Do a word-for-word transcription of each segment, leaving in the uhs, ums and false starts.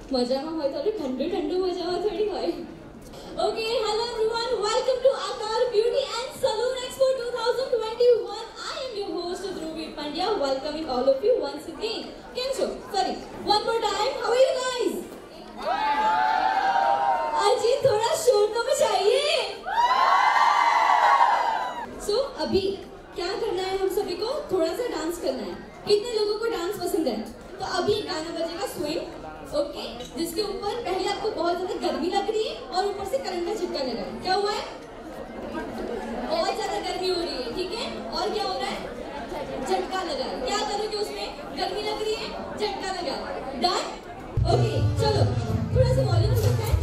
મજામાં હોય તો ઠંડુ ઠંડુ મજામાં थोड़ी હોય. Okay, hello everyone, welcome to Aakaar Beauty and Saloon Expo twenty twenty-one. I am your host Dhruvi Pandya, welcoming all of you once again. Keम છો? Sorry, one more time. How are you guys? अजी थोड़ा शोर तो मचाइए. So अभी क्या करना है हम सभी को? थोड़ा सा डांस करना है. कितने लोगों को डांस पसंद है? तो अभी एक गाना बजेगा स्विंग, ओके, जिसके ऊपर पहले आपको बहुत ज्यादा गर्मी लग रही है और ऊपर से करंट का झटका लगा है. क्या हुआ है? बहुत ज्यादा गर्मी हो रही है, ठीक है, और क्या हो रहा है? झटका लगा है. क्या करोगे उसमें? गर्मी लग रही है, झटका लगा. डन? ओके, चलो थोड़ा सा वॉल्यूम करते हैं.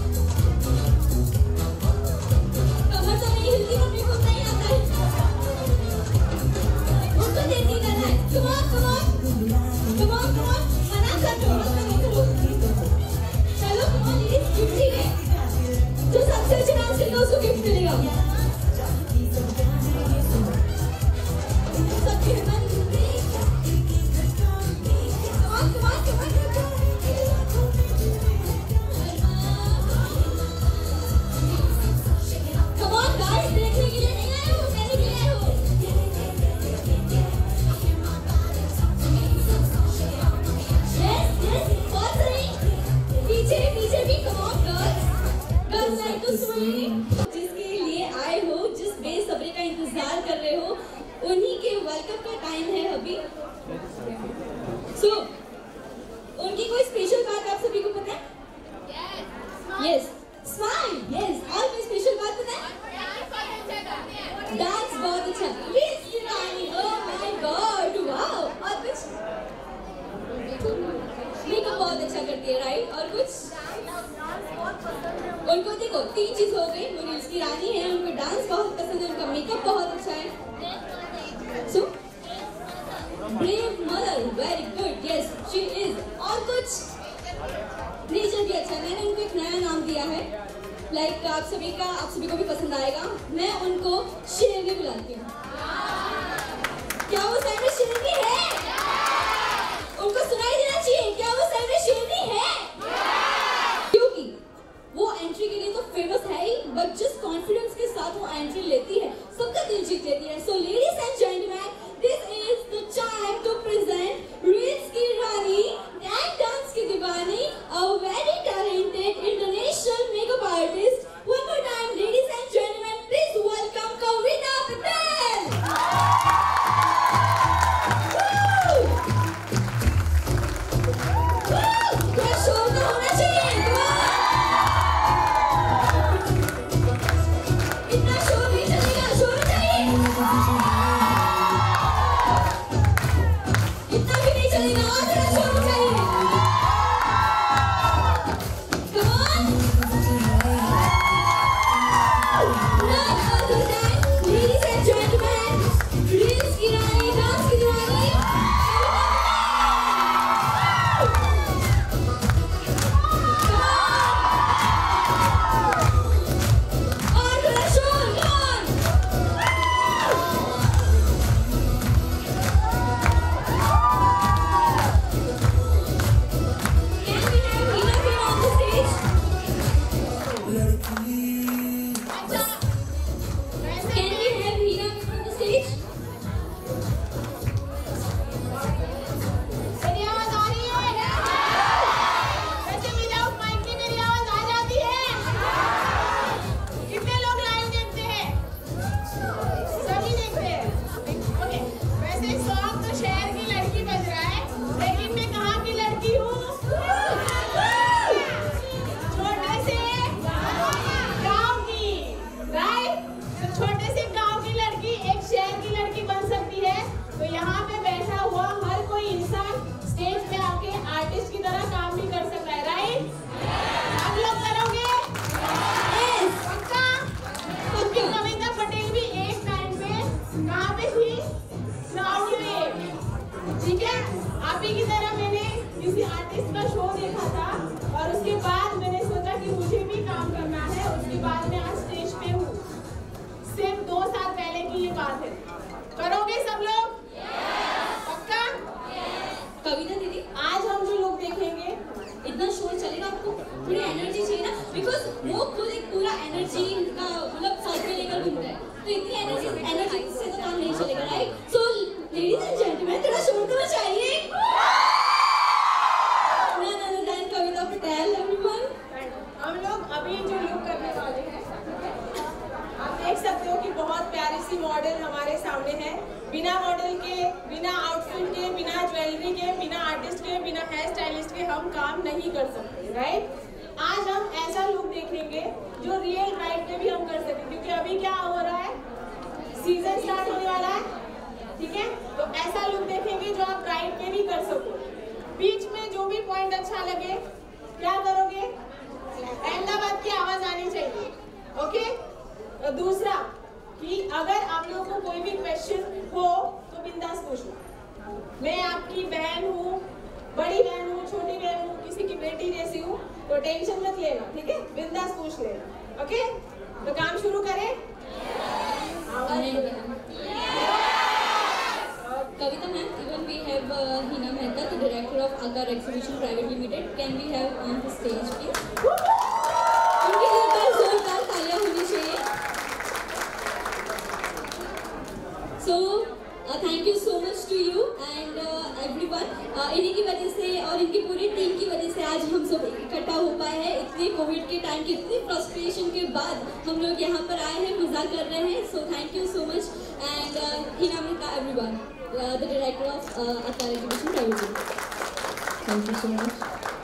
कमर तो नहीं हिलती, मम्मी को नहीं आता है. उसको तेजी करना है. Come on come on come on come on. मना कर दो, मत करो. चलो कम ऑन लेडीज, गिफ्ट ही है. जो सबसे अच्छा डांस करेगा उसको गिफ्ट मिलेगा. सबके मन में come on come on come on. Come on guys, देखने के लिए नहीं आए हो, कहने के लिए आए हो. Yes, yes, बहुत सही. पीछे पीछे भी come on girls. Girls like to swing. जिसके लिए आए हो, जिस बेसब्री का इंतजार कर रहे हो, उन्हीं के वेलकम का टाइम है अभी. So, उनकी कोई स्पेशल बात आप सभी को पता है? Yes, smile. Yes, और कोई स्पेशल बात पता है? डांस बहुत अच्छा. Please, Shivani. Oh my God, wow. और कुछ? मेकअप बहुत अच्छा करती है, राइट? और कुछ? उनको देखो तीन चीज हो गई. वो रील्स की रानी है, उनको डांस बहुत पसंद है, उनका मेकअप बहुत अच्छा है. So brave mother, very good. Yes she is. और कुछ? नेचर भी अच्छा. मैंने उनको एक नया नाम दिया है, लाइक like, आप सभी का आप सभी को भी पसंद आएगा. मैं उनको शेरनी बुलाती हूँ. क्या वो साइड में शेरनी है? उनको सुनाई देना चाहिए. क्या वो साइड में शेरनी है? क्योंकि वो एंट्री के लिए तो फेमस है ही, बट जिस कॉन्फिडेंस के साथ वो एंट्री लेती है, सबका दिल जीत लेती है. So ladies and gentlemen, this is the time to present reels की रानी एंड डांस की दीवानी, a very talented international makeup artist. One more time ladies and gentlemen, please welcome Kavita Patel. थोड़ा शोर तो होना चाहिए. इतना शोर नहीं चलेगा, शोर चाहिए. इतना भी नहीं चलेगा, और थोड़ा शोर चाहिए. Come on. None other than, ladies and gentlemen, reels की रानी, डांस की दीवानी. और थोड़ा शोर, come on. Can we have Hina here on the stage? Can we have Hina on the stage? मेरी आवाज आ रही है? वैसे विदाउट माइक की मेरी आवाज आ जाती है? कितने लोग लाइव देखते हैं? सभी देखते हैं. ओके, वैसे सॉन्ग तो शहर की लड़की बज रहा है, लेकिन मैं कहाँ की लड़की हूँ? छोटे से गांव की, राइट? तो छोटे से गांव की लड़की एक शहर की लड़की बन सकती है. तो यहाँ पे बैठा हुआ हर कोई इंसान स्टेज पे आके आर्टिस्ट की तरह काम भी कर सकता है, राइट? आप लोग करोगे? Yes. पक्का? क्योंकि कविता पटेल भी एक टाइम पे कहाँ पे थी? क्राउड में. ठीक है, आप ही की तरह मैंने किसी आर्टिस्ट का शो देखा था और उसके बाद मैंने सोचा कि मुझे भी काम करना है. उसके बाद मैं आज स्टेज पे हूँ. सिर्फ दो साल पहले की ये बात है. करोगे सब लोग? पक्का? कविता दीदी, आज हम जो लोग देखेंगे इतना शोर बिकॉज वो खुद एक पूरा एनर्जी का मतलब साथ में लेकर घूमता है, तो इतनी एनर्जी एनर्जी से तो काम नहीं चलेगा, right? So ladies and gentlemen, थोड़ा शोर तो चाहिए। None other than Kavita Patel. Everyone, हम लोग अभी जो लुक करने वाले हैं, आप देख सकते हो कि बहुत प्यारी सी मॉडल हमारे सामने है। बिना मॉडल के, बिना आउटफिट के, बिना ज्वेलरी के, बिना आर्टिस्ट के, बिना हेयर स्टाइलिस्ट के हम काम नहीं कर सकते, राइट? आज हम ऐसा लुक देखेंगे जो रियल ब्राइड पे भी हम कर सकें, क्योंकि अभी क्या हो रहा है, सीजन स्टार्ट होने वाला है, ठीक है? तो ऐसा लुक देखेंगे जो आप ब्राइड पे भी कर सको। बीच में जो भी पॉइंट अच्छा लगे क्या करोगे, अहमदाबाद की आवाज आनी चाहिए, ओके? तो दूसरा कि अगर आप लोगों को कोई भी क्वेश्चन हो तो बिंदास पूछो। मैं आपकी बहन हूँ, बड़ी बहन हूँ, छोटी बहन हूँ, किसी की बेटी जैसी हूँ, तो टेंशन मत लेना, ठीक है? बिंदास पूछ लेना, ओके? तो काम शुरू करें। Kavita ma'am, even we have uh, Hina Mehta, the director of Agar Exhibition Private Limited. Can we have on the stage, please? उनके लिए पर जोरदार तालियां होनी चाहिए। So, uh, thank you so much to you and uh, everyone. Uh, इन्हीं की वजह से और इनकी पूरी टीम की वजह से आज हम सब इकट्ठा हो पाए हैं। इतने कोविड के टाइम की इतनी फ्रस्ट्रेशन के बाद हम लोग यहाँ पर आए हैं, मजा कर रहे हैं। So thank you so much and uh, Hina Mehta, everyone. Uh, the director of uh, Agar Exhibition Private Limited. Thank you so much.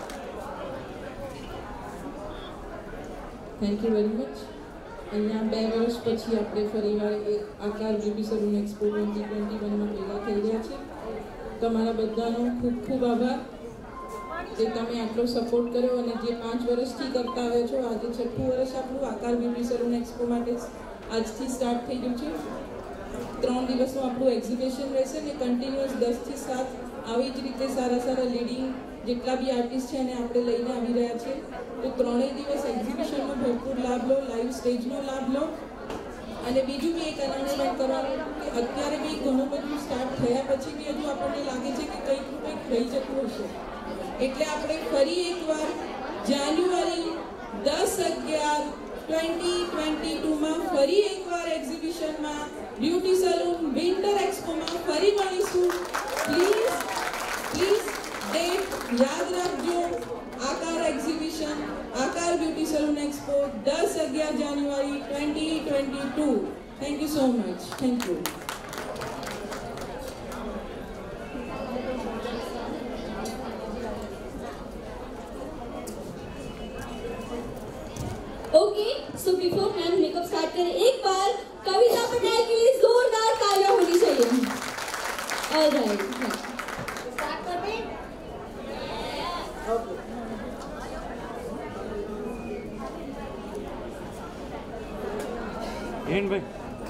Thank you very much. અહીંયા બે વર્ષ પછી આપણે ફરીવાર એક Aakar beauty salon expo twenty twenty વનમાં ભેગા થઈ રહ્યા છે. તમારા બધાનો ખૂબ ખૂબ આભાર જે તમે આટલો સપોર્ટ કર્યો અને જે પાંચ વર્ષથી કરતા આવ્યા છો. આજે છઠ્ઠું વર્ષ આપણું આકાર બ્યુટી સલૂન એક્સપો માટે આજથી સ્ટાર્ટ થઈ ગયું છે. ત્રણ દિવસનું આપણું એક્ઝિબિશન રહેશે ને કન્ટિન્યુઅસ દસથી સાત આવી જ રીતે સારા સારા લીડિંગ જેટલા બી આર્ટિસ્ટ છે એને આપણે લઈને આવી રહ્યા છીએ. તો ત્રણેય દિવસ એક્ઝિબિશનનો ભરપૂર લાભ લો, લાઈવ સ્ટેજનો લાભ લો. અને બીજું બી એક અનાઉન્સમેન્ટ કરવાનું કે અત્યારે બી ઘણું બધું સ્ટાર્ટ થયા પછી બી હજુ આપણને લાગે છે કે કંઈક કંઈક રહી જતું હશે. એટલે આપણે ફરી એકવાર જાન્યુઆરી દસ અગિયાર ટ્વેન્ટી ટ્વેન્ટી ટુમાં ફરી એકવાર એક્ઝિબિશનમાં બ્યુટી સલૂન વિન્ટર એક્સપોમાં ફરી મળીશું. પ્લીઝ પ્લીઝ ડેટ યાદ રાખજો. આકાર એક્ઝિબિશન, આકાર બ્યુટી સલૂન એક્સપો દસ અગિયાર જાન્યુઆરી twenty twenty two. Thank you so much. Thank you. Okay, so before ma'am makeup start करें, एक बार कविता पटेल के लिए जोरदार तालियां होनी चाहिए। ऑलराइट, स्टार्ट कर दें? ओके। एंड भाई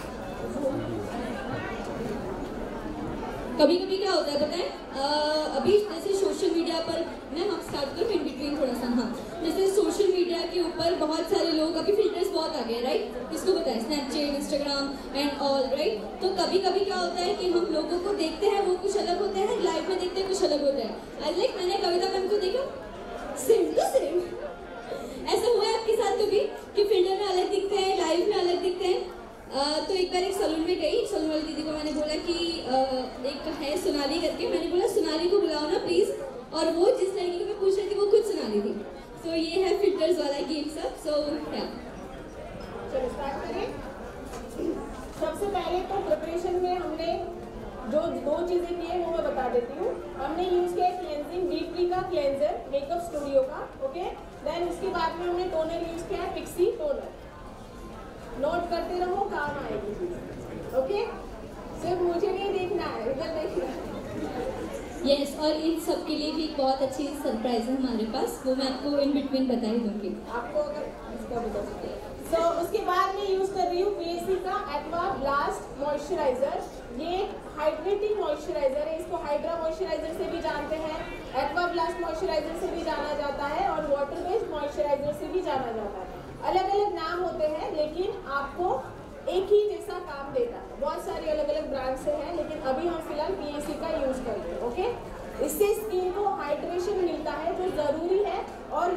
कभी कभी क्या होता है पता है, uh, अभी जैसे सोशल मीडिया पर मैं हम स्टार्ट करूँ इन बिटवीन थोड़ा सा। हाँ, जैसे सोशल मीडिया के ऊपर बहुत सारे लोग, अभी फिल्टर्स बहुत आ गए, राइट? किसको पता है? Snapchat, Instagram and all, right? तो कभी कभी क्या होता है कि हम लोगों को देखते हैं वो कुछ अलग होते हैं, लाइव में देखते हैं कुछ अलग होता है। आई लाइक मैंने कविता मैम को देखा, सेम टू सेम। ऐसा हुआ है आपके साथ कभी कि फिल्टर में अलग दिखते हैं, लाइव में अलग दिखते हैं? Uh, तो एक बार एक सलून में गई, सलून वाली दीदी को मैंने बोला कि uh, एक है सोनाली करके, मैंने बोला सोनाली को बुलाओ ना प्लीज, और वो जिस लड़की को मैं पूछ रही थी वो खुद सोनाली थी। सो so, ये है फिल्टर्स वाला गेम सब। सो या चलो स्टार्ट करें। सबसे पहले तो प्रिपरेशन में हमने जो दो चीजें की है वो मैं बता देती हूँ। हमने यूज किया क्लेंजिंग डीपली का क्लेंजर मेकअप स्टूडियो का, ओके। देन उसके बाद में हमने टोनर यूज किया है पिक्सी टोनर। नोट करते रहो, काम आएगी, ओके। सिर्फ मुझे नहीं देखना है, इधर देखना है। यस, और इन सब के लिए भी बहुत अच्छी सरप्राइज है हमारे पास, वो मैं आपको इन बिटवीन बता ही दूंगी आपको अगर इसका बता सकते। सो उसके बाद मैं यूज कर रही हूँ पीएससी का एक्वा ब्लास्ट मॉइस्चराइजर। ये हाइड्रेटिंग मॉइस्चराइजर है, इसको हाइड्रा मॉइस्चराइजर से भी जानते हैं, एक्वा ब्लास्ट मॉइस्चराइजर से भी जाना जाता है, और वाटर बेस्ड मॉइस्चराइजर से भी जाना जाता है। अलग अलग नाम होते हैं लेकिन आपको एक ही जैसा काम देता है। बहुत सारी अलग अलग ब्रांड से हैं, लेकिन अभी हम फिलहाल पीएससी का यूज कर रहे हैं, ओके। इससे स्किन को हाइड्रेशन मिलता है जो जरूरी है, और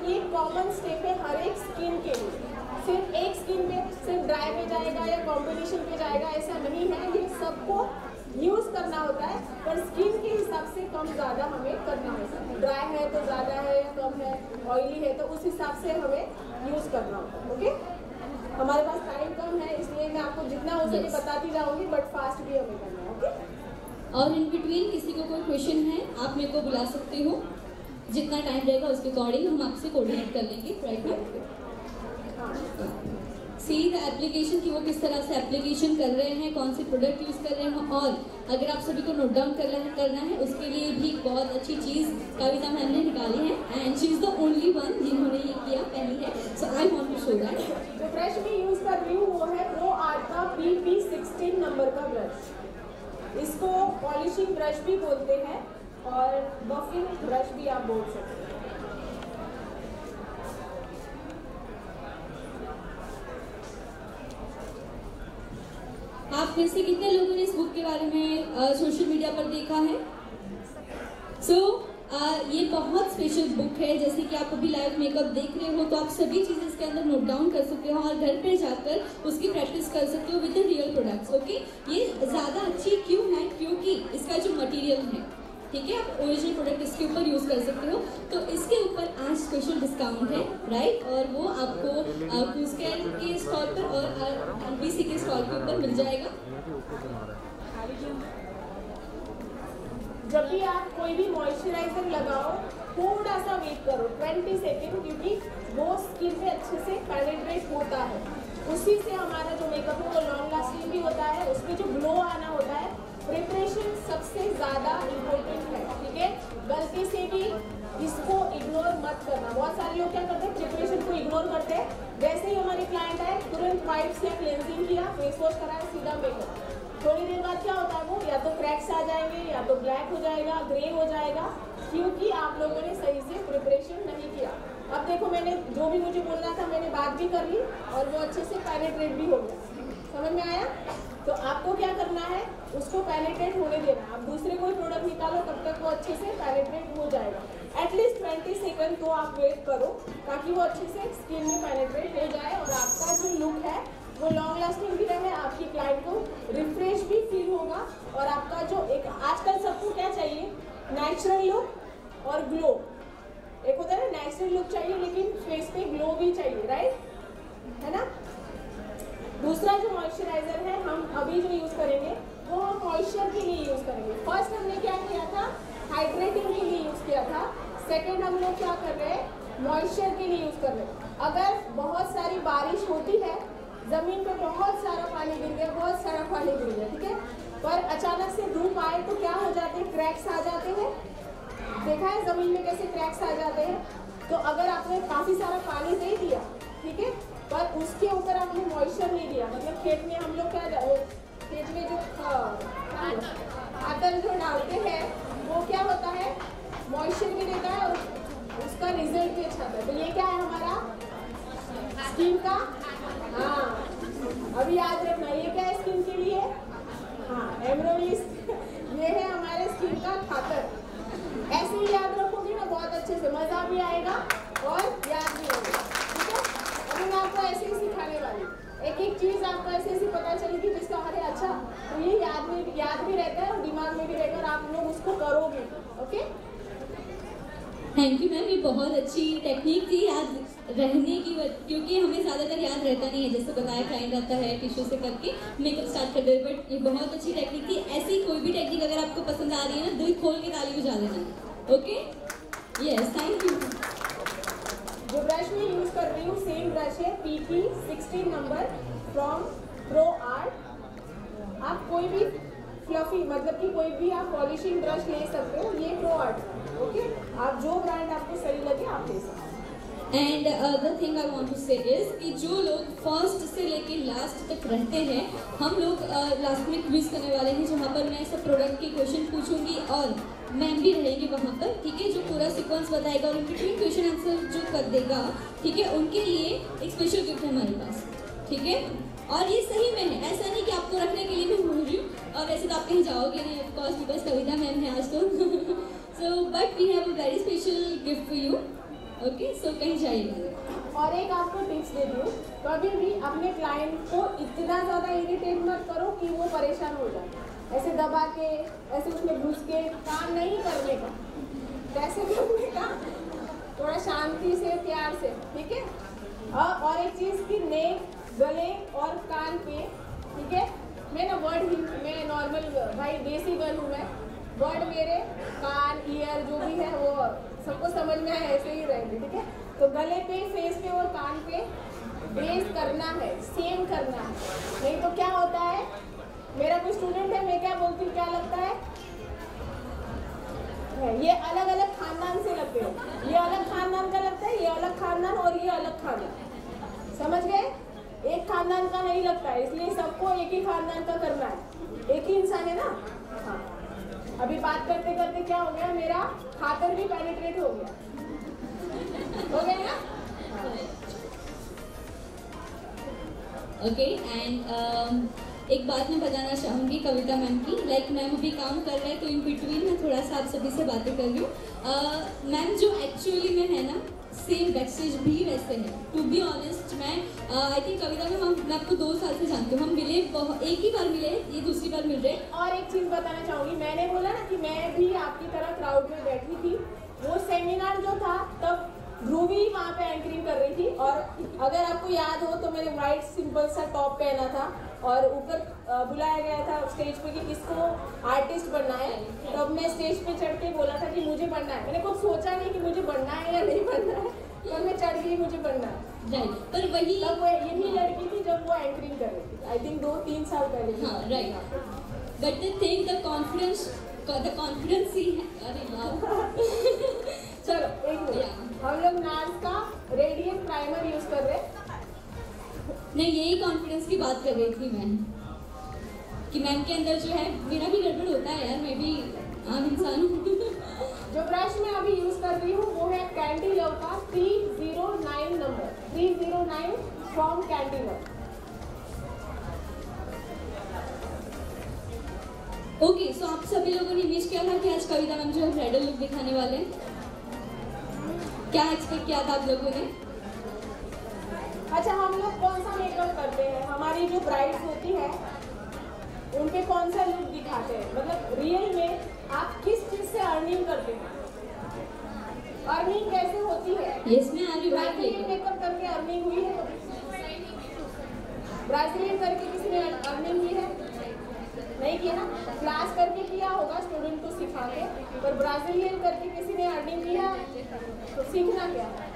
ये कॉमन स्टेप है हर एक स्किन के लिए। सिर्फ एक स्किन पे सिर्फ ड्राई पे जाएगा या कॉम्बिनेशन पे जाएगा ऐसा नहीं है, ये सबको यूज़ करना होता है, पर स्किन के हिसाब से कम ज़्यादा हमें करना होता है। ड्राई है तो ज़्यादा है या कम है, ऑयली है तो उस हिसाब से हमें यूज़ करना होता है। ओके, हमारे पास टाइम कम है इसलिए मैं आपको जितना हो सके बताती जाऊँगी, बट फास्ट भी हमें करना है। ओके, और इन बिटवीन किसी को कोई क्वेश्चन है आप मेरे को बुला सकते हो, जितना टाइम रहेगा उसके अकॉर्डिंग हम आपसे कोऑर्डिनेट कर लेंगे। Right now see the application कि वो किस तरह से एप्लीकेशन कर रहे हैं, कौन से प्रोडक्ट यूज़ कर रहे हैं, और अगर आप सभी को नोट डाउन करना है करना है उसके लिए भी बहुत अच्छी चीज़ कविता मैम ने निकाली है, and she is the only one जिन्होंने ये किया पहली है। So I want to show that. जो ब्रश में यूज़ कर रही हूँ वो है प्रो आर्ट का पी पी सिक्सटीन नंबर का ब्रश। इसको पॉलिशिंग ब्रश भी बोलते हैं और बफिंग ब्रश भी आप बोल सकते हैं। आप में से कितने लोगों ने इस बुक के बारे में सोशल मीडिया पर देखा है? सो so, ये बहुत स्पेशल बुक है। जैसे कि आप अभी लाइव मेकअप देख रहे हो तो आप सभी चीज़ें इसके अंदर नोट डाउन कर सकते हो और घर पे जाकर उसकी प्रैक्टिस कर सकते हो with the real products. Okay, ये ज़्यादा अच्छी क्यों है? क्योंकि इसका जो मटेरियल है, ठीक है, आप ओरिजिनल प्रोडक्ट इसके ऊपर यूज़ कर सकते हो। तो इसके ऊपर आज स्पेशल डिस्काउंट है, राइट, और वो आपको क्रूस्केयर के स्टॉल पर और एनबीसी के स्टॉल के ऊपर मिल जाएगा। जब भी आप कोई भी मॉइस्चराइजर लगाओ थोड़ा सा वेट करो ट्वेंटी सेकेंड, क्योंकि वो स्किन पे अच्छे से पेनिट्रेट होता है। उसी से हमारा जो मेकअप है वो लॉन्ग लास्टिंग भी होता है, उसमें जो ग्लो आना होता है। प्रिपरेशन सबसे ज़्यादा इम्पोर्टेंट है, ठीक है, गलती से भी इसको इग्नोर मत करना। बहुत सारे लोग क्या करते हैं, प्रिपरेशन को इग्नोर करते हैं। जैसे ही हमारे क्लाइंट आए तुरंत वाइप्स या क्लेंजिंग किया, फेस वॉश कराया, सीधा मेकअप। थोड़ी देर बाद क्या होता है, वो या तो क्रैक्स आ जाएंगे या तो ब्लैक हो जाएगा, ग्रे हो जाएगा, क्योंकि आप लोगों ने सही से प्रिपरेशन नहीं किया। अब देखो मैंने जो भी मुझे बोलना था मैंने बात भी कर ली और वो अच्छे से पेनिट्रेट भी हो गया। समझ में आया? तो आपको क्या करना है, उसको पेनिट्रेट होने देना। आप दूसरे कोई प्रोडक्ट निकालो तब तक वो अच्छे से पेनिट्रेट हो जाएगा। एटलीस्ट ट्वेंटी सेकेंड तो आप वेट करो ताकि वो अच्छे से स्किन में पेनिट्रेट हो जाए और आपका जो लुक है वो लॉन्ग लास्टिंग भी रहे, आपकी क्लाइंट को रिफ्रेश भी फील होगा। और आपका जो एक आजकल सबको क्या चाहिए, नेचुरल लुक और ग्लो। एक होता है ना नेचुरल लुक चाहिए लेकिन फेस पे ग्लो भी चाहिए, राइट, है ना। दूसरा जो मॉइस्चराइजर है हम अभी जो यूज़ करेंगे वो हम मॉइस्चर के लिए यूज़ करेंगे। फर्स्ट हमने क्या किया था, हाइड्रेटिंग के लिए यूज़ किया था। सेकेंड हम लोग क्या कर रहे हैं, मॉइस्चर के लिए यूज़ कर रहे हैं। अगर बहुत सारी बारिश होती है, ज़मीन पे बहुत सारा पानी गिर गया, बहुत सारा पानी गिर गया, ठीक है, पर अचानक से धूप आए तो क्या हो जाते हैं, क्रैक्स आ जाते हैं। देखा है ज़मीन में कैसे क्रैक्स आ जाते हैं। तो अगर आपने काफ़ी सारा पानी दे दिया, ठीक है, पर उसके ऊपर आपने मॉइस्चर नहीं दिया, मतलब खेत में हम लोग क्या वो खेत में जो खातर जो डालते हैं वो क्या होता है, मॉइस्चर भी देता है और उसका रिजल्ट भी अच्छा आता है। तो ये क्या है हमारा स्किन का, हाँ अभी याद रखना, ये क्या है स्किन के लिए, हाँ एमरोलिस, ये है हमारे स्किन का खातर। ऐसे ही याद रखोगे ना बहुत अच्छे से, मज़ा भी आएगा और याद भी होगा, ठीक है। अभी मैं आपको ऐसे ही सिखाने वाली, एक एक चीज़ आपको ऐसे ऐसे पता चलेगी जिसका अरे अच्छा तो ये याद में याद भी रहता है और दिमाग में भी रहता है और आप लोग उसको करोगे। ओके, थैंक यू मैम, ये बहुत अच्छी टेक्निक थी याद रहने की, क्योंकि हमें ज़्यादातर याद रहता नहीं है। जैसे बताया क्लाइंट आता है टिश्यू से करके मेकअप स्टार्ट कर दे, बट ये बहुत अच्छी टेक्निक थी। ऐसी कोई भी टेक्निक अगर आपको पसंद आ रही है ना, दिल खोल के ताली बजा देना। Okay, yes, thank you. जो ब्रश में यूज़ कर रही हूँ सेम ब्रश है P P sixteen number from pro art. आप कोई भी फ्लफी मतलब कि कोई भी आप पॉलिशिंग ब्रश ले सकते हो, ये प्रो आर्ट। ओके, आप जो ब्रांड आपको सही लगे आप ले सकते हो। And other thing I want to say is कि जो लोग फर्स्ट से लेके लास्ट तक रहते हैं, हम लोग लास्ट में क्विज करने वाले हैं जहाँ पर मैं सब प्रोडक्ट के क्वेश्चन पूछूंगी और मैम भी रहेंगे वहाँ पर, ठीक है, जो पूरा सीक्वेंस बताएगा और उनके क्वेश्चन आंसर जो कर देगा, ठीक है, उनके लिए एक स्पेशल गिफ्ट है हमारे पास, ठीक है। और ये सही में है, ऐसा नहीं कि आपको रखने के लिए मैं बोल रही हूँ, और वैसे तो आप कहीं जाओगे नहीं ऑफकोर्स बिकॉज कविता मैम है आज तो। So but we have a very special gift for you. Okay so कहीं जाइएगा। और एक आपको टिप्स दे दूँ, कभी भी अपने क्लाइंट को इतना ज़्यादा इरिटेट मत करो कि वो परेशान हो जाए। ऐसे दबा के, ऐसे उसमें घुस के काम नहीं करने का। कैसे करने का? थोड़ा शांति से, प्यार से, ठीक है। और एक चीज़ की नेक, गले और कान पे, ठीक है। मैं ना वर्ड ही, मैं नॉर्मल भाई देसी गर्ल हूँ मैं। वर्ड मेरे कान, ईयर जो भी है वो सबको समझ में आए, ऐसे ही रहेंगे, ठीक है। तो गले पे, फेस पे और कान पे बेस करना है, सेम करना है। नहीं तो क्या होता है, मेरा कोई स्टूडेंट है, मैं क्या बोलती हूँ, क्या लगता है ये अलग अलग खानदान से लगते हो, ये अलग खानदान का लगता है, ये अलग खानदान और ये अलग खानदान, समझ गए। एक खानदान का नहीं लगता है, इसलिए सबको एक ही खानदान का करना है। एक ही इंसान है ना। हाँ, अभी बात करते करते क्या हो गया, मेरा खातर भी पेनिट्रेट हो गया, हो गया ना। ओके एंड एक बात मैं बताना चाहूँगी कविता मैम की, लाइक मैम अभी काम कर रहे हैं तो इन बिटवीन मैं थोड़ा सा आप सभी से बातें कर रही हूँ। मैम जो एक्चुअली में है ना, सेम बैकस्टेज भी वैसे है। टू बी ऑनेस्ट मैं आई थिंक कविता मैम हम मैं आपको दो साल से जानती हूँ, हम मिले एक ही बार मिले, ये दूसरी बार मिल रहे। और एक चीज़ बताना चाहूँगी, मैंने बोला ना कि मैं भी आपकी तरह क्राउड में बैठी थी। वो सेमिनार जो था तब ध्रुवी वहाँ पे एंकरिंग कर रही थी, और अगर आपको याद हो तो मैंने वाइट सिंपल सा टॉप पहना था और ऊपर बुलाया गया था स्टेज पे कि किसको आर्टिस्ट बनना है। तब मैं स्टेज पे चढ़ के बोला था कि मुझे बनना है। मैंने कुछ सोचा नहीं कि मुझे बनना है या नहीं बनना है, पर मैं चढ़ गई, मुझे बनना है। राइट, पर वही तब वो यही लड़की थी जब वो एंकरिंग कर रही थी, आई थिंक दो तीन साल पहले। हाँ right, but the thing the confidence the confidence ही है। अरे वाह चलो एक मिनट, हम लोग नार्स का रेडिएंट प्राइमर यूज कर रहे हैं। नहीं, यही कॉन्फिडेंस की बात कर रही थी मैं, कि मैम के अंदर जो है, मेरा भी गड़बड़ होता है यार, मैं भी आम इंसान हूँ। जो ब्रश मैं अभी यूज कर रही हूँ वो है कैंडी लव का three zero nine number, three zero nine from Candy Love. Okay so आप सभी लोगों ने इमेज किया था कि आज कविता मैम जो है ब्राइडल लुक दिखाने वाले हैं, क्या एक्सपेक्ट किया था आप लोगों ने? अच्छा, हम लोग कौन सा मेकअप करते हैं, हमारी जो ब्राइड्स होती है उनके कौन सा लुक दिखाते हैं, मतलब रियल में आप किस चीज से अर्निंग करते हैं, अर्निंग कैसे होती है। यस मैं आ रही हूँ। ब्राजीलियन मेकअप करके अर्निंग हुई है, ब्राजीलियन करके किसी ने अर्निंग की है? नहीं किया ना। क्लास करके किया होगा स्टूडेंट को सिखा के, पर ब्राजीलियन करके किसी ने अर्निंग किया तो सीखना क्या है,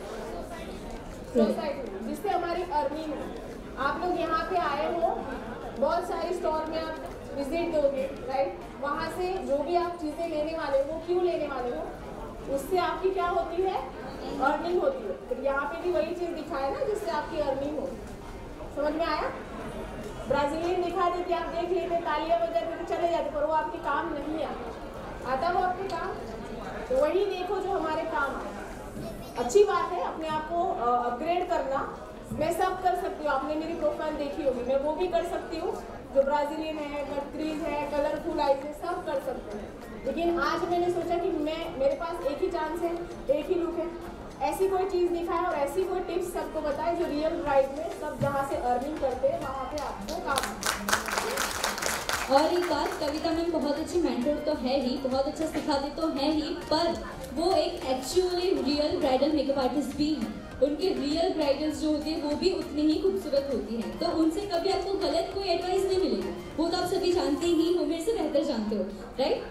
सोसाइटी जिससे हमारी अर्निंग हो। आप लोग यहाँ पे आए हो, बहुत सारी स्टॉल में आप विजिट दोगे, राइट, वहाँ से जो भी आप चीज़ें लेने वाले हो, क्यों लेने वाले हो, उससे आपकी क्या होती है, अर्निंग होती है। तो यहाँ पे भी वही चीज़ दिखाए ना जिससे आपकी अर्निंग हो। समझ में आया? ब्राजीलियन दिखा देते, आप देख लेते, तालियां बजाते तो चले जाते, पर वो आपके काम नहीं आता। आता वो आपके काम, तो वही देखो जो हमारे काम है। अच्छी बात है अपने आप को अपग्रेड करना, मैं सब कर सकती हूँ। आपने मेरी प्रोफाइल देखी होगी, मैं वो भी कर सकती हूँ जो ब्राजीलियन है, कट क्रीज है, कलरफुल आइज है, सब कर सकते हैं। लेकिन आज मैंने सोचा कि मैं मेरे पास एक ही चांस है, एक ही लुक है, ऐसी कोई चीज़ दिखाए और ऐसी कोई टिप्स सबको बताए जो रियल ब्राइड में सब जहाँ से अर्निंग करते हैं वहाँ पे आपको काम। और एक बात, कविता मैम बहुत अच्छी मेंटर तो है ही, बहुत अच्छा सिखाते तो है ही, पर वो एक actually real bridal makeup artist भी हैं। उनके रियल ब्राइडल्स जो होती हैं वो भी उतनी ही खूबसूरत होती हैं, तो उनसे कभी आपको गलत कोई एडवाइस नहीं मिलेगी। वो तो आप सभी जानते ही हो, मेरे से बेहतर जानते हो, राइट?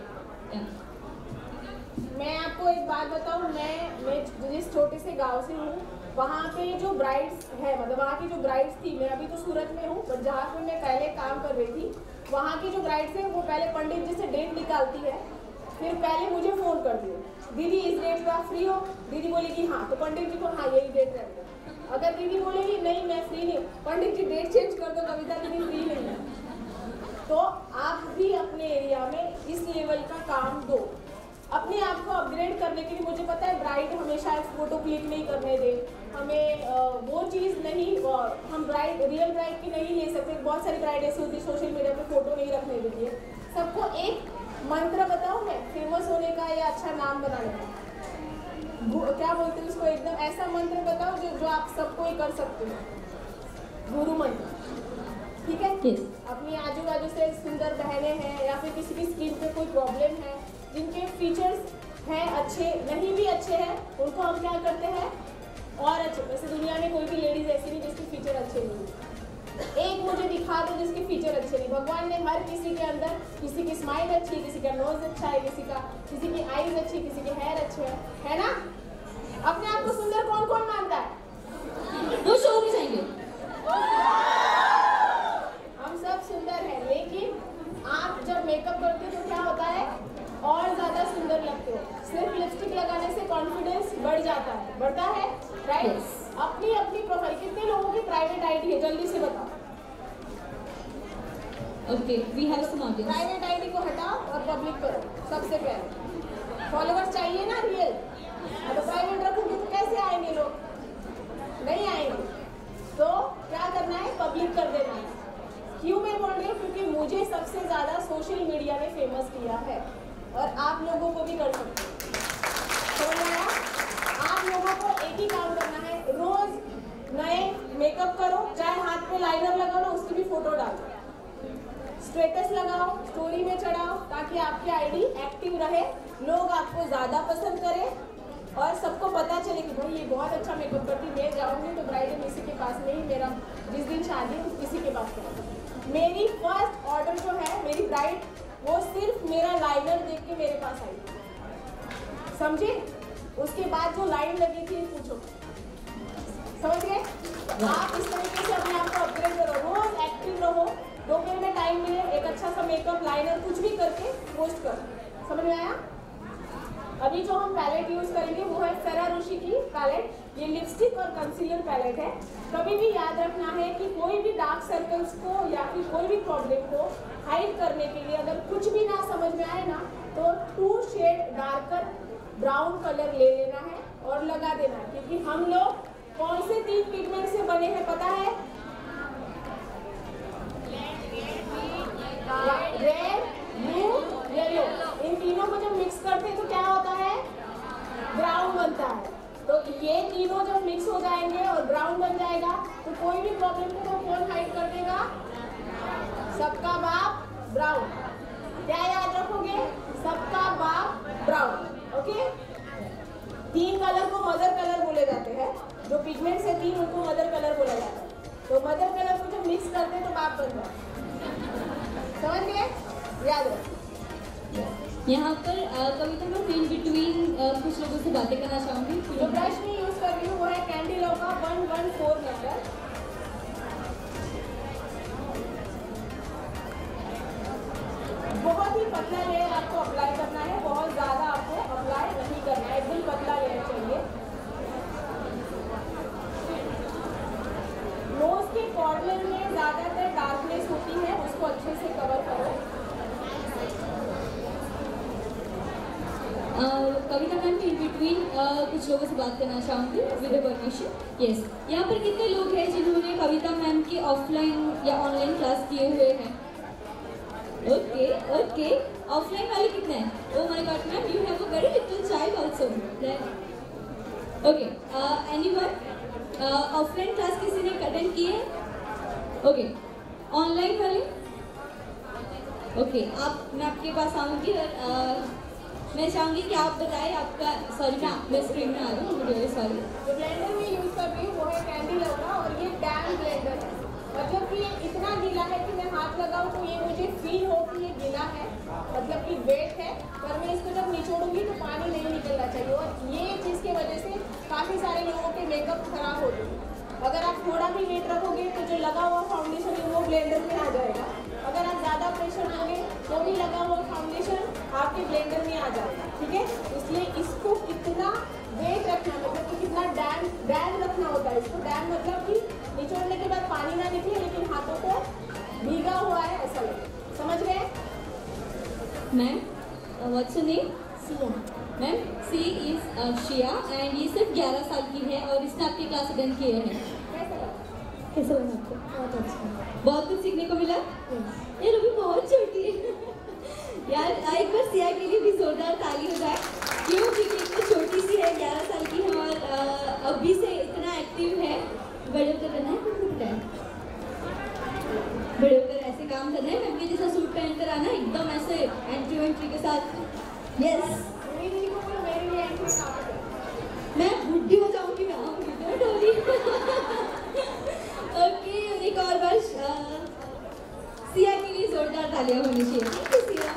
मैं आपको एक बात बताऊं, मैं मैं जिस छोटे से गांव से हूँ, वहाँ पे जो ब्राइड्स है, मतलब वहाँ की जो ब्राइड्स थी, मैं अभी तो सूरत में हूँ, पर जहाँ पे मैं पहले काम कर रही थी, वहाँ की जो ब्राइड्स है वो पहले पंडित जी से डेट निकालती है, फिर पहले मुझे फ़ोन कर दिए, दीदी इस डेट पे आप फ्री हो? दीदी बोलेगी हाँ, तो पंडित जी को हाँ यही डेट रहेगा। अगर दीदी बोलेगी नहीं मैं फ्री नहीं, पंडित जी डेट चेंज कर दो, कविता दीदी फ्री नहीं है। तो आप भी अपने एरिया में इस लेवल का काम दो, अपने आप को अपग्रेड करने के लिए। मुझे पता है ब्राइड हमेशा फोटो क्लिक नहीं करने दे, हमें आ, वो चीज़ नहीं, आ, हम ब्राइड रियल ब्राइड की नहीं ले सकते। बहुत सारी ब्राइड ऐसी होती है सोशल मीडिया पे फोटो नहीं रखने देती है। सबको एक मंत्र बताओ मैं फेमस होने का या अच्छा नाम बनाने का। क्या बोलते हैं उसको, एकदम ऐसा मंत्र बताओ जो जो आप सबको ही कर सकते हो, गुरु मंत्र, ठीक है। yes. अपनी आजू बाजू से सुंदर बहनें हैं या फिर किसी की स्किन पे कोई प्रॉब्लम है, जिनके फीचर्स हैं अच्छे नहीं भी अच्छे हैं, उनको हम क्या करते हैं और अच्छे। वैसे दुनिया में कोई भी लेडीज ऐसी नहीं जिसके फीचर अच्छे नहीं, एक मुझे दिखा दो जिसके फीचर अच्छे नहीं। भगवान ने हर किसी के अंदर, किसी की स्माइल अच्छी है, किसी का नोज अच्छा है, किसी का किसी की आईज अच्छी, किसी के हेयर अच्छे हैं, है ना। अपने आप को सुंदर कौन कौन मानता है? वो शो में जाएंगे। हम सब सुंदर हैं, लेकिन आप जब मेकअप करते हो तो क्या होता है, और ज्यादा सुंदर लगते हो। सिर्फ लिपस्टिक लगाने से कॉन्फिडेंस बढ़ जाता है, बढ़ता है, राइट। yes. अपनी अपनी प्रोफाइल, कितने लोगों की प्राइवेट आईडी है जल्दी से बताओ। Okay, we have some audience. Private ID को हटाओ और पब्लिक करो, सबसे पहले फॉलोअर्स चाहिए ना रियल। अब प्राइवेट रखोगे तो कैसे आएंगे लोग, नहीं आएंगे। तो क्या करना है, पब्लिक कर देना है। क्यों मैं बोल रही हूँ, क्योंकि मुझे सबसे ज्यादा सोशल मीडिया ने फेमस किया है और आप लोगों को भी कर सकते हो। समझ आया? आप लोगों को एक ही काम करना है, रोज नए मेकअप करो, चाहे हाथ पे लाइनर लगाओ ना, उसकी भी फोटो डालो, स्टेटस लगाओ, स्टोरी में चढ़ाओ, ताकि आपकी आईडी एक्टिव रहे, लोग आपको ज्यादा पसंद करें और सबको पता चले कि भाई ये बहुत अच्छा मेकअप करती, मैं जाऊंगी तो ब्राइडल किसी के पास नहीं, मेरा जिस दिन शादी है किसी के पास करूँगी। मेरी फर्स्ट ऑर्डर जो है, मेरी ब्राइड, वो सिर्फ मेरा लाइनर देख के मेरे पास आई, समझे। उसके बाद जो लाइन लगी थी पूछो, समझ गए। आप इस तरीके से अपने आप को अपग्रेड करो, रोज एक्टिव रहो, दोपहर में टाइम मिले एक अच्छा सा मेकअप, लाइनर कुछ भी करके पोस्ट करो। समझ में आया? अभी जो हम पैलेट यूज करेंगे वो है फेरारोशी की पैलेट। ये लिपस्टिक और कंसीलर पैलेट है। कभी भी याद रखना है कि कोई भी डार्क सर्कल्स को या फिर कोई भी प्रॉब्लम को हाइड करने के लिए अगर कुछ भी ना समझ में आए ना, तो two shade darker brown colour ले लेना है और लगा देना है। क्योंकि हम लोग कौन से तीन पिगमेंट से बने हैं पता है? Red, blue, yellow. इन तीनों को जब मिक्स करते हैं तो क्या होता है, ब्राउन बनता है। तो ये तीनों जब मिक्स हो जाएंगे और ब्राउन बन जाएगा तो कोई भी प्रॉब्लम को तो कौन हाइड कर देगा? सबका बाप ब्राउन। क्या याद रखोगे? सबका बाप ब्राउन। ओके। तीन कलर को मदर कलर बोले जाते हैं, जो पिगमेंट्स है तीन, उनको मदर कलर बोला जाता है। तो मदर कलर को जब मिक्स करते हैं तो बाप बनता है। समझ गए? याद रखो। यहाँ पर कविता मैं इन बिटवीन कुछ लोगों से बातें करना चाहूँगी। जो ब्रश में यूज कर रही हूँ वो है कैंडी लव का वन वन फोर नंबर। बहुत ही पतला लेयर आपको अप्लाई करना है, बहुत ज्यादा आपको अप्लाई नहीं करना है, एकदम पतला लेयर चाहिए। नोज के कॉर्नर में ज्यादातर डार्कनेस होती है, उसको अच्छे से कवर करो। कविता मैम इन बिटवीन कुछ लोगों से बात करना चाहूँगी विद परमिशन। यस, यहाँ पर कितने लोग हैं जिन्होंने कविता मैम की ऑफलाइन या ऑनलाइन क्लास किए हुए हैं? ओके ओके, ऑफलाइन वाले कितने हैं? Oh my god ma'am, you have a very little child also. Okay, anyone offline class किसी ने अटेंड की है? ओके, ऑनलाइन वाले? ओके, आप मैं आपके पास आऊँगी और मैं चाहूँगी कि आप बताएं आपका, सॉरी मैं मैं स्क्रीन में आ रही हूँ, मुझे सॉरी। जो ब्लेंडर में यूज कर रही हूँ वो है कैंडी लव का और ये डैम ब्लेंडर है। मतलब कि ये इतना गीला है कि मैं हाथ लगाऊँ तो ये मुझे फील हो कि ये गीला है, मतलब कि वेट है, पर मैं इसको जब निचोड़ूंगी तो पानी नहीं निकलना चाहिए। और ये चीज़ की वजह से काफ़ी सारे लोगों के मेकअप खराब होते हैं। अगर आप थोड़ा भी वेट रखोगे तो जो लगा हुआ फाउंडेशन है वो ब्लेंडर में आ जाएगा। अगर आप ज़्यादा प्रेशर दोगे तो भी लगा हुआ फाउंडेशन आपके ब्लेंडर में आ जाएगा, ठीक है। इसलिए इसको कितना वेट रखना, मतलब कि कितना डैम डैम रखना होता है। इसको डैम मतलब कि निचोड़ने के बाद पानी ना निकले लेकिन हाथों को भीगा हुआ है ऐसा लगे। समझ गए? Ma'am, what's your name? Siya. Ma'am, she is Shiya and ये सिर्फ ग्यारह साल की है और इसने आपकी क्लास अटेंड किए हैं। कैसा लगा? कैसा लगा आपको? बहुत अच्छा, बहुत कुछ सीखने को मिला। ये अभी बहुत छोटी है यार, एक बार सिया के लिए भी जोरदार ताली हो जाए। क्यों? क्योंकि इतनी छोटी सी है, ग्यारह साल के साथ। यस, मेरी दीदी को बोलो मेरे लिए एंट्री कहाँ पे है? मैं बुढ़ी हो जाऊंगी ना, डोंट वरी। ओके, एक और बार अ, सिया के लिए जोरदार तालियां होनी चाहिए। Thank you Siya.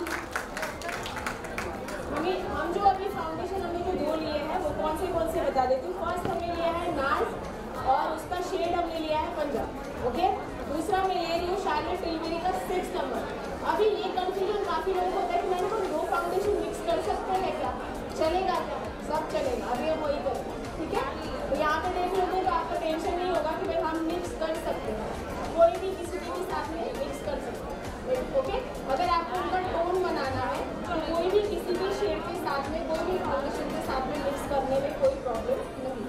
हमें हम जो अभी फाउंडेशन हमने जो दो लिए हैं वो कौन से कौन से बता देती हूँ। फर्स्ट हमने लिया है नाज और उसका शेड हमने लिया है पंजाब। ओके, दूसरा मैं ले रही हूँ शार्लेट टिलबरी का सिक्स नंबर। अभी ये कंफ्यूजन काफ़ी लोगों को होता है कि मैंने को दो फाउंडेशन मिक्स कर सकते हैं क्या, चलेगा क्या? सब चलेगा, अभी हम वही करेंगे। ठीक है, तो यहाँ पे देख लोगे तो आपका टेंशन नहीं होगा कि भाई हम मिक्स कर सकते हैं, कोई भी किसी के साथ में मिक्स कर सकते हैं। ओके, अगर आपको उनका टोन बनाना है तो कोई भी किसी भी शेड के साथ में, कोई भी फाउंडेशन के साथ में मिक्स करने में कोई प्रॉब्लम नहीं।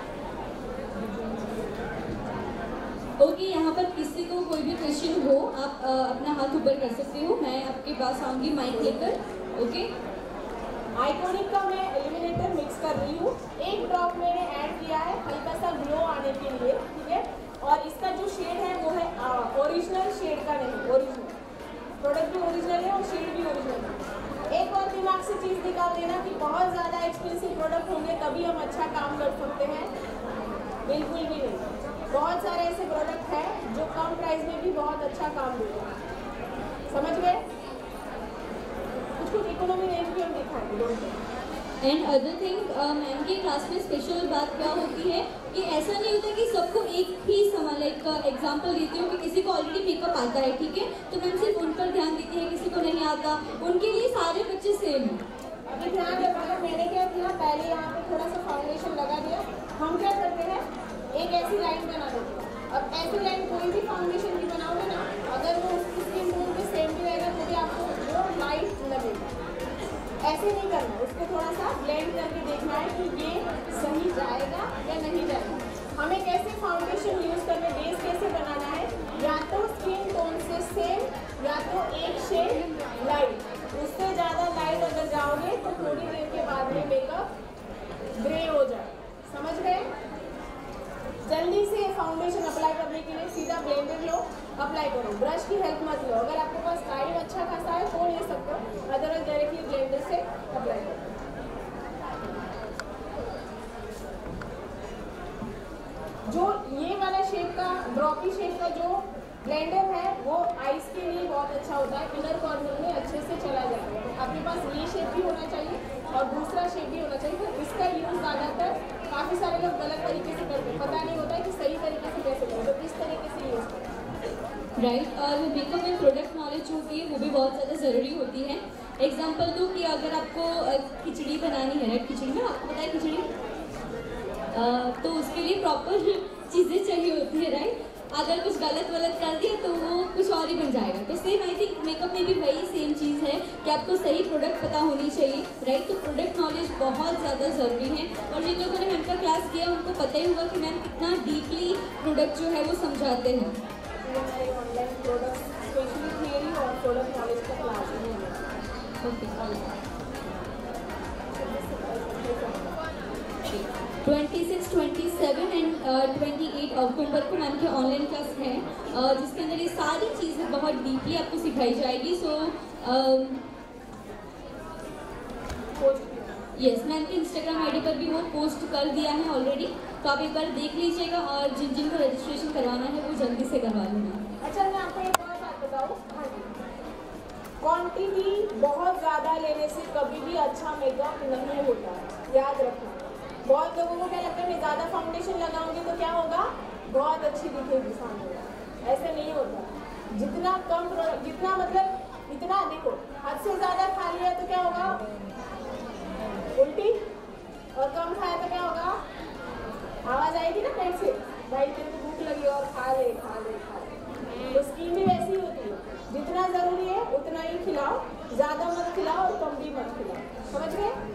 ओके okay, यहाँ पर किसी को कोई भी क्वेश्चन हो आप अ, अपना हाथ ऊपर कर सकते हो, मैं आपके पास आऊँगी माइक लेकर। ओके, आइकॉनिक का मैं एलिमिनेटर मिक्स कर रही हूँ। एक ड्रॉप मैंने ऐड किया है हल्का सा ग्लो आने के लिए। ठीक है, और इसका जो शेड है वो है ओरिजिनल शेड का नहीं, ओरिजिनल प्रोडक्ट भी ओरिजिनल है और शेड भी ओरिजिनल है। एक और दिमाग से चीज़ निकाल देना कि बहुत ज़्यादा एक्सपेंसिव प्रोडक्ट होंगे तभी हम अच्छा काम कर सकते हैं, बिल्कुल भी नहीं। बहुत सारे ऐसे प्रोडक्ट हैं जो कम प्राइस में भी बहुत अच्छा काम देते हैं, समझ गए? कुछ कुछ इकोनॉमी रेंज भी हम दिखाएंगे। एंड अदर थिंग मैम की क्लास में स्पेशल बात क्या होती है कि ऐसा नहीं होता कि सबको एक ही समान, लाइक एग्जांपल देती हूँ कि किसी को ऑलरेडी मेकअप आता है, ठीक है, तो मैम सिर्फ उन पर ध्यान देती है, किसी को नहीं आता, उनके लिए सारे बच्चे सेम हैं। अभी ध्यान रखना, मैंने क्या किया, पहले यहाँ पे थोड़ा सा फाउंडेशन लगा दिया। हम क्या करते हैं, एक ऐसी लाइन बना देते हैं। अब ऐसी लाइन कोई भी फाउंडेशन की बनाओगे ना, अगर वो उसकी स्किन टोन के सेम भी रहेगा तो भी आपको वो लाइट लगेगा। ऐसे नहीं करना, उसको थोड़ा सा ब्लेंड करके देखना है कि ये सही जाएगा या नहीं जाएगा। हमें कैसे फाउंडेशन यूज़ करना, बेस कैसे बनाना है, या तो स्किन टोन से सेम या तो एक शेड लाइट। उससे ज़्यादा लाइट अगर जाओगे तो थोड़ी देर के बाद में मेकअप ग्रे हो जाए, समझ गए? जल्दी से फाउंडेशन अप्लाई करने के लिए सीधा ब्लेंडर लो, अप्लाई करो, ब्रश की हेल्प मत लो। अगर आपके पास टाइम अच्छा खासा है तो ले सकते हो, अदरवाइज डायरेक्टली ब्लेंडर से अप्लाई करो। जो ये वाला शेप का, ड्रॉपी शेप का जो ब्लेंडर है वो आइस के लिए बहुत अच्छा होता है, इनर कॉर्नर में अच्छे से चला जाएगा। तो आपके पास ये शेप भी होना चाहिए और दूसरा शेप भी होना चाहिए। तो इसका यूज़ ज़्यादातर काफ़ी सारे लोग गलत तरीके से करते हैं, पता नहीं होता है कि सही तरीके से कैसे करें, तो इस तरीके से यूज़ करें। Right right. और मेकअप में प्रोडक्ट नॉलेज होती है वो भी बहुत ज़्यादा ज़रूरी होती है। एग्जाम्पल दूँ कि अगर आपको खिचड़ी बनानी है, राइट, खिचड़ी में आपको पता है खिचड़ी, uh, तो उसके लिए प्रॉपर चीज़ें चाहिए होती है, राइट। अगर कुछ गलत वलत कर दिया तो वो कुछ और ही बन जाएगा। तो सेम आई थिंक मेकअप में भी वही सेम चीज़ है कि आपको सही प्रोडक्ट पता होनी चाहिए, राइट। तो प्रोडक्ट नॉलेज बहुत ज़्यादा ज़रूरी है, और जिन लोगों ने मैम का क्लास किया उनको पता ही होगा कि मैम कितना डीपली प्रोडक्ट जो है वो समझाते हैं। हमारे ऑनलाइन प्रोडक्ट स्पेशली थियरी और प्रोडक्ट नॉलेज का क्लास है। Okay, twenty six, twenty seven and twenty eight October को मैम के ऑनलाइन क्लास है, uh, जिसके अंदर ये सारी चीज़ें बहुत डीपली आपको सिखाई जाएगी। सो यस, मैम के इंस्टाग्राम आईडी पर भी वो पोस्ट कर दिया है ऑलरेडी, तो आप एक बार देख लीजिएगा, और जिन जिनको रजिस्ट्रेशन करवाना है वो जल्दी से करवा लेना। अच्छा, मैं आपको एक और बात बताऊँ, क्वांटिटी बहुत ज़्यादा लेने से कभी भी अच्छा मेकअप नहीं होता है, याद रखना। बहुत लोगों को क्या लगता है मैं ज़्यादा फाउंडेशन लगाऊंगी तो क्या होगा, बहुत अच्छी दिखेगी सामने, ऐसे नहीं होता। जितना कम, जितना मतलब इतना देखो, हद से ज़्यादा खा लिया तो क्या होगा, उल्टी, और कम खाया तो क्या होगा, आवाज़ आएगी ना पेट से, भाई तेरे को भूख लगी और खा ले खा ले खा ले। तो स्कीम भी वैसी होती है, जितना ज़रूरी है उतना ही खिलाओ, ज़्यादा मत खिलाओ और कम भी मत खिलाओ, समझ गए?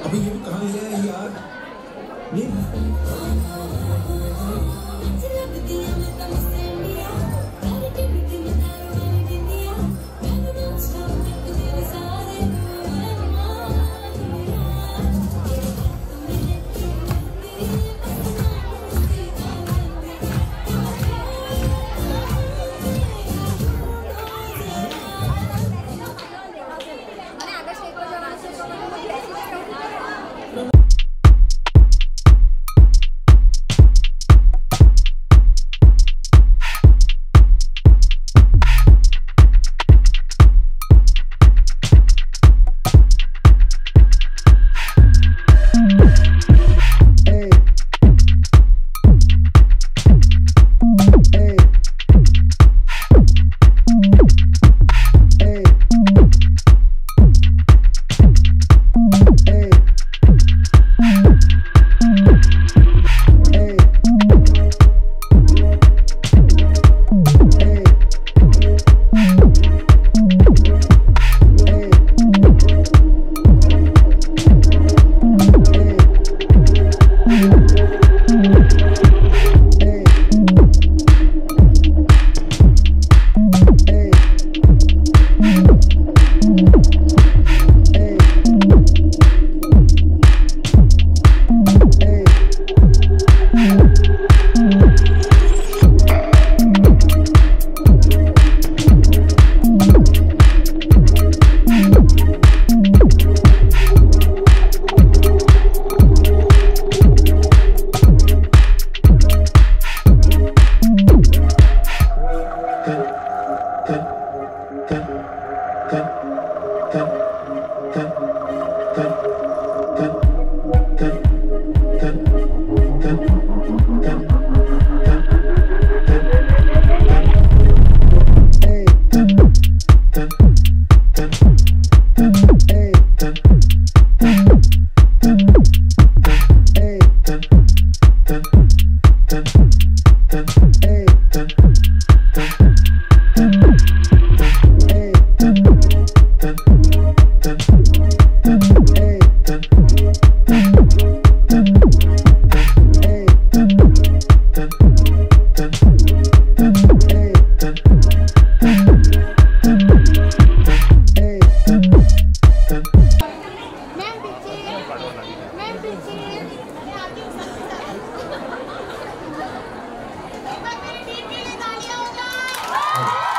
अभी ये कहाँ ले आया यार? Oh!